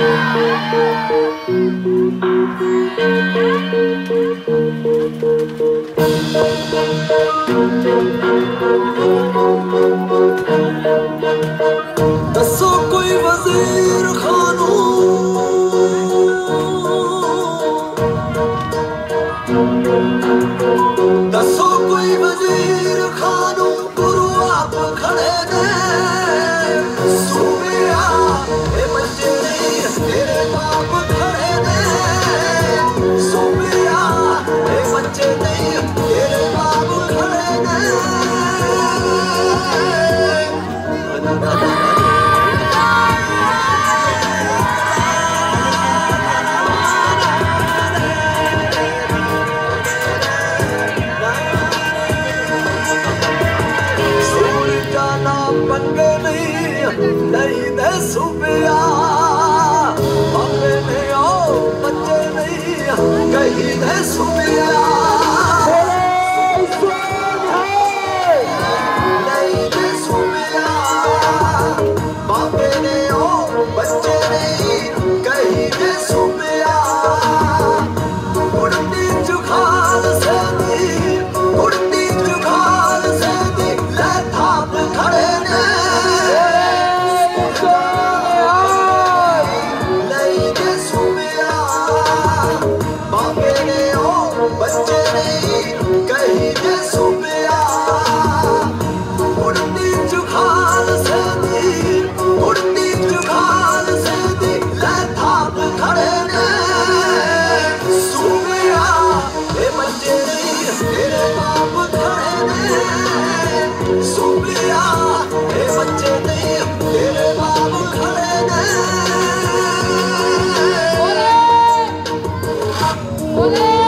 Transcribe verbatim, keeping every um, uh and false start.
दसो कोई वजीर खानू दसो कोई वजीर खानू गुरु आप खड़े ने सूबिया ए बच्चे नहीं तेरे बाप खड़े ने सूबिया ए बच्चे नहीं तेरे बाप खड़े ने पंगे नहीं नहीं दे सूबिया बाबे ने ओ बच्चे नहीं कहीं दे सूबिया नहीं दे सूबिया बाबे ने ओ बच्चे नहीं कहीं दे सूबिया उड़ती जुखाल से दी उड़ती जुखाल से दी ले थाप खड़े बच्चे नहीं कहीं दे सूबिया उड़ती जुखाल से दी उड़ती जुखाल से दी ले थाप खड़े ने सूबिया ए बच्चे नहीं तेरे बाप खड़े ने सूबिया ए बच्चे नहीं तेरे बाप खड़े ने